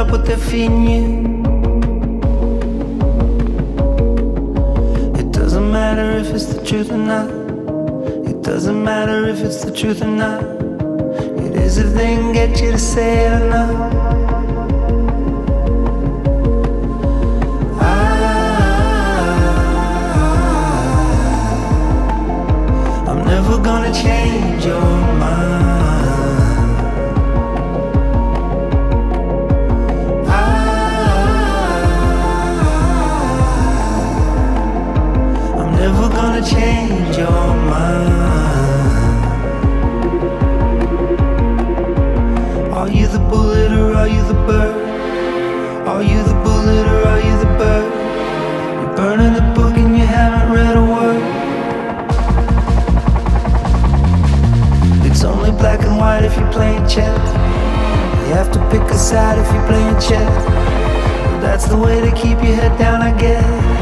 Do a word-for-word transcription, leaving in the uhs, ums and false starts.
up what they're feeding you. It doesn't matter if it's the truth or not. It doesn't matter if it's the truth or not. It is if they can get you to say it or not. I'm never gonna change your mind. I, I'm never gonna change your mind. Are you the bullet or are you the bird? Are you the bullet or are you the bird? You're burning the book and you haven't read a word. It's only black and white if you're playing chess. You have to pick a side if you're playing chess. That's the way to keep your head down, I guess.